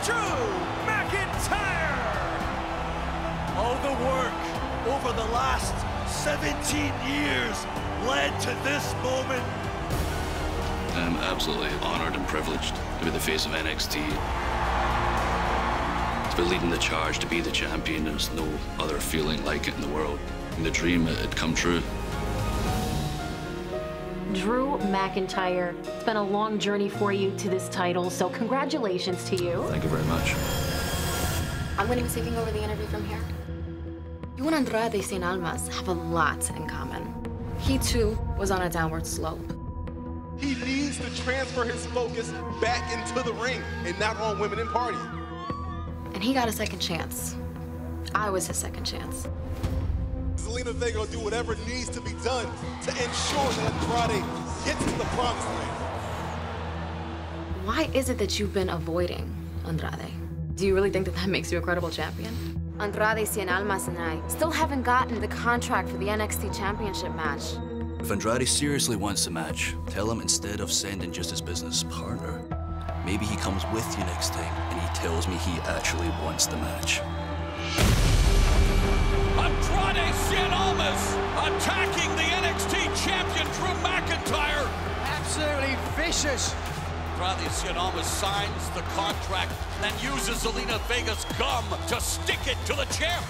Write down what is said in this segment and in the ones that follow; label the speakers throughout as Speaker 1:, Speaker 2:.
Speaker 1: Drew McIntyre.
Speaker 2: All the work over the last 17 years led to this moment.
Speaker 3: I'm absolutely honored and privileged to be the face of NXT. To be leading the charge to be the champion, there's no other feeling like it in the world. And the dream had come true.
Speaker 4: Drew McIntyre, it's been a long journey for you to this title, so congratulations to you.
Speaker 3: Thank you very much.
Speaker 5: I'm going to be taking over the interview from here. You and Andrade, Cien Almas, have a lot in common. He, too, was on a downward slope.
Speaker 6: He needs to transfer his focus back into the ring and not on women in parties.
Speaker 5: And he got a second chance. I was his second chance.
Speaker 6: Zelina Vega will do whatever needs to be done to ensure that Andrade gets to the promised land.
Speaker 5: Why is it that you've been avoiding Andrade? Do you really think that that makes you a credible champion? Andrade, Cien Almas, and I still haven't gotten the contract for the NXT Championship match.
Speaker 3: If Andrade seriously wants the match, tell him instead of sending just his business partner, maybe he comes with you next time and he tells me he actually wants the match.
Speaker 1: Andrade Cien Almas attacking the NXT Champion Drew McIntyre.
Speaker 2: Absolutely vicious.
Speaker 1: Andrade Cien Almas signs the contract, then uses Zelina Vega's gum to stick it to the champ.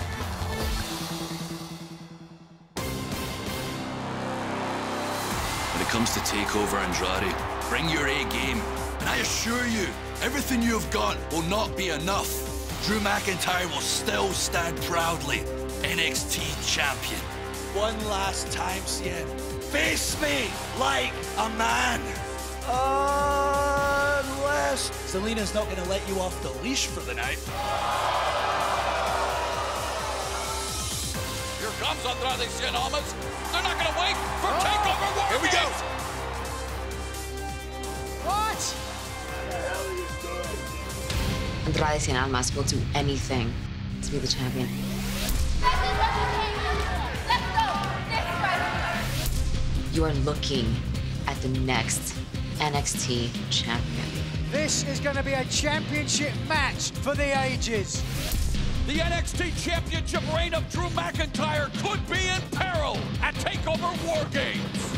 Speaker 3: When it comes to TakeOver, Andrade, bring your A game. And I assure you, everything you have got will not be enough. Drew McIntyre will still stand proudly NXT Champion.
Speaker 2: One last time, Cien. Face me like a man. Unless Zelina's not going to let you off the leash for the night.
Speaker 1: Here comes Andrade Cien Almas. They're not going to wait for TakeOver WarGames.
Speaker 6: Here we go.
Speaker 2: What?
Speaker 5: Andrade, Cien Almas will do anything to be the champion. You are looking at the next NXT champion.
Speaker 7: This is going to be a championship match for the ages.
Speaker 1: The NXT Championship reign of Drew McIntyre could be in peril at TakeOver WarGames.